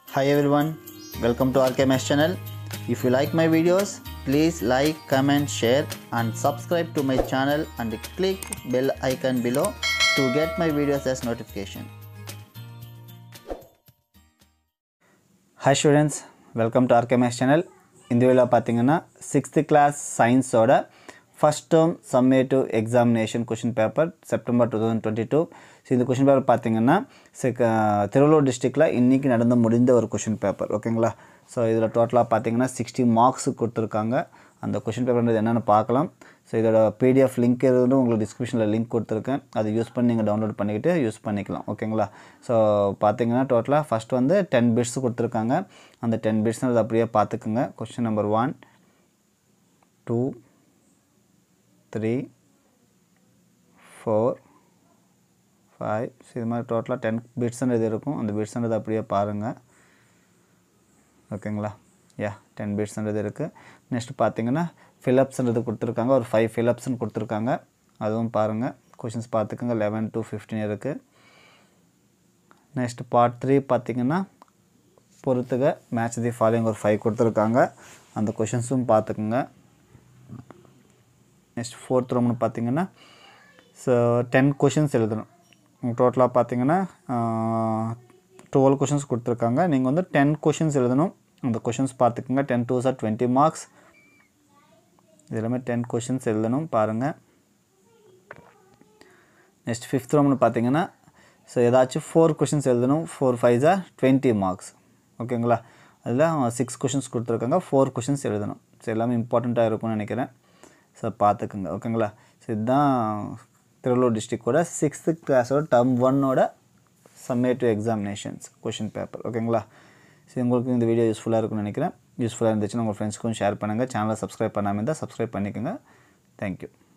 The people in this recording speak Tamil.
Hi everyone, welcome to RKMS channel. If you like my videos, please like, comment, share and subscribe to my channel and click bell icon below to get my videos as notification. Hi students, welcome to RKMS channel. இந்த வீடியோல பாத்தீங்கன்னா 6th class science ஓட first term summative examination question paper September 2022. So இந்த question paper பாத்தீங்கன்னா திருவள்ளூர் டிஸ்ட்ரிக்ட்ல இன்னைக்கு நடந்து முடிந்த ஒரு question paper ஓகேங்களா. சோ இதுல டோட்டலா பாத்தீங்கன்னா 60 மார்க்ஸ் கொடுத்திருக்காங்க. அந்த question paper என்னன்னு பார்க்கலாம். சோ இதோட PDF லிங்க் இருக்கு உங்களுக்கு டிஸ்கிரிப்ஷன்ல லிங்க் கொடுத்திருக்கேன். அதை யூஸ் பண்ணி நீங்க டவுன்லோட் பண்ணிக்கிட்டு யூஸ் பண்ணிக்கலாம் ஓகேங்களா. சோ பாத்தீங்கன்னா டோட்டலா ஃபர்ஸ்ட் வந்து 10 பிட்ஸ் கொடுத்திருக்காங்க. அந்த 10 பிட்ஸ் அத அப்படியே பாத்துக்கங்க. question number 1 2 3 4 5 இது மாதிரி டோட்டலா 10 பிட்ஸ் இது இருக்கும். அந்த பிட்ஸ் அத அப்படியே பாருங்க ஓகேங்களா. 10 பிட்ஸ் இருக்கு. நெக்ஸ்ட் பாத்தீங்கன்னா fill-ups கொடுத்திருக்காங்க. ஒரு 5 fill-ups கொடுத்திருக்காங்க. அதுவும் பாருங்க. क्वेश्चंस பாத்துக்கங்க 11 to 15 இருக்கு. நெக்ஸ்ட் பார்ட் 3 பாத்தீங்கன்னா பொறுத்துக மேட்ச் தி ஃபாலோயிங் ஒரு 5 கொடுத்திருக்காங்க. அந்த क्वेश्चंसும் பாத்துக்கங்க. நெக்ஸ்ட் fourth round பாத்தீங்கன்னா 10 क्वेश्चंस எழுதணும். டோட்டலா பாத்தீங்கன்னா 12 क्वेश्चंस கொடுத்திருக்காங்க. நீங்க வந்து 10 क्वेश्चंस எழுதணும். அந்த क्वेश्चंस பாத்துக்கங்க. 10 2s are 20 marks. இதெல்லாம் 10 क्वेश्चंस எழுதணும் பாருங்க. நெக்ஸ்ட் 5th round பாத்தீங்கன்னா ஏதாச்சும் 4 क्वेश्चंस எழுதணும். 4 5s are 20 marks. ஓகேங்களா. அதுல 6 क्वेश्चंस கொடுத்திருக்காங்க. 4 क्वेश्चंस எழுதணும். எல்லாமே இம்பார்ட்டன்ட்டா இருக்கும்னு நினைக்கிறேன். சோ பாத்துக்கங்க ஓகேங்களா. இதுதான் திருவள்ளூர் டிஸ்ட்ரிக்ட்டோட 6th class ஓட term 1 ஓட summative examinations question paper ஓகேங்களா. சோ உங்களுக்கு இந்த வீடியோ யூஸ்ஃபுல்லா இருக்கும்னு நினைக்கிறேன். யூஸ்ஃபுல்லா இருந்துச்சுன்னா உங்க फ्रेंड्सக்கும் ஷேர் பண்ணுங்க. சேனலை Subscribe பண்ணாம இருந்தா Subscribe பண்ணிக்கங்க. Thank you.